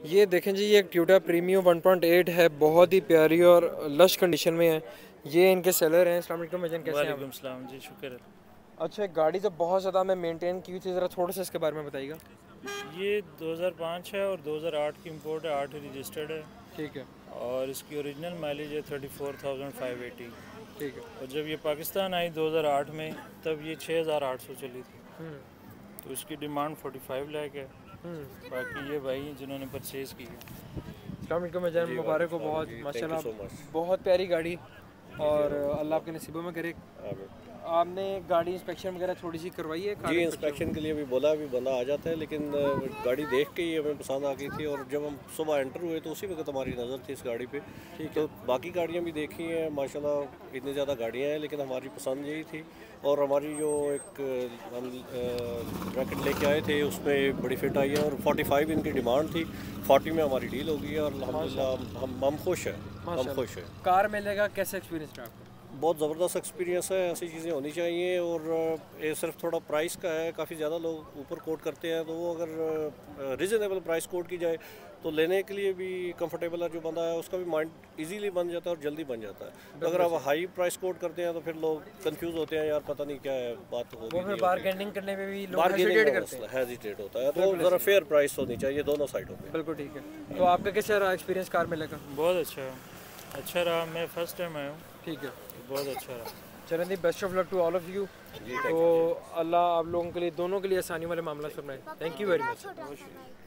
ये देखें जी, ये टोयोटा प्रीमियम 1.8 है, बहुत ही प्यारी और लश कंडीशन में है। ये इनके सेलर हैं। अस्सलाम वालेकुम भाईजान, कैसे हैं आप? वालेकुम सलाम जी, शुक्र है। अच्छा, गाड़ी तो बहुत ज़्यादा मैं मेंटेन की हुई थी, ज़रा थोड़ा सा इसके बारे में बताइएगा। ये 2005 है और 2008 की इंपोर्ट है, 8 रजिस्टर्ड है। ठीक है। और इसकी ओरिजिनल माइलेज है 34,580। ठीक है। और जब ये पाकिस्तान आई 2008 में, तब ये 6,800 चली थी। हम्म। तो इसकी डिमांड 45 लाख है। हम्म। बाकी ये भाई जिन्होंने परचेज़ की है। अस्सलाम वालेकुम भाईजान, मुबारक हो बहुत, माशाल्लाह बहुत प्यारी गाड़ी। और अल्लाह आपके नसीबों में करे। आपने गाड़ी इंस्पेक्शन वगैरह थोड़ी सी करवाई है? जी, इंस्पेक्शन के लिए भी बोला, अभी बंदा आ जाता है, लेकिन गाड़ी देख के ही हमें पसंद आ गई थी। और जब हम सुबह एंटर हुए तो उसी वक्त हमारी नज़र थी इस गाड़ी पे। तो बाकी गाड़ियाँ भी देखी हैं, माशाल्लाह इतनी ज़्यादा गाड़ियाँ हैं, लेकिन हमारी पसंद यही थी। और हमारी जो एक हम ब्रैकेट लेके आए थे उसमें बड़ी फिट आई है और 45 इनकी डिमांड थी। 40 में हमारी डील हो गई है और अल्हम्दुलिल्लाह हम खुश हैं, हम खुश हैं। कार मिलेगा, कैसा एक्सपीरियंस रहा आपका? बहुत ज़बरदस्त एक्सपीरियंस है, ऐसी चीज़ें होनी चाहिए। और ये सिर्फ थोड़ा प्राइस का है, काफ़ी ज़्यादा लोग ऊपर कोट करते हैं, तो वो अगर रिजनेबल प्राइस कोट की जाए तो लेने के लिए भी कंफर्टेबल है। जो बंदा है उसका भी माइंड इजीली बन जाता है और जल्दी बन जाता है। तो अगर आप हाई प्राइस कोट करते हैं तो फिर लोग कंफ्यूज होते हैं, यार पता नहीं क्या है, बात होगी नहीं, बार्गेनिंग करने में भी लोग हेजिटेट होता है। तो ज़रा फेयर प्राइस होनी चाहिए दोनों साइडों पे। बिल्कुल ठीक है। तो आपका कैसा रहा एक्सपीरियंस कार मिलेगा? बहुत अच्छा रहा। मैं फर्स्ट टाइम आया हूँ। ठीक है, बहुत अच्छा रहा। चलें दी, best of luck to all of you. तो अल्लाह आप लोगों के लिए, दोनों के लिए आसानी वाले मामला सुनाए। Thank you very much.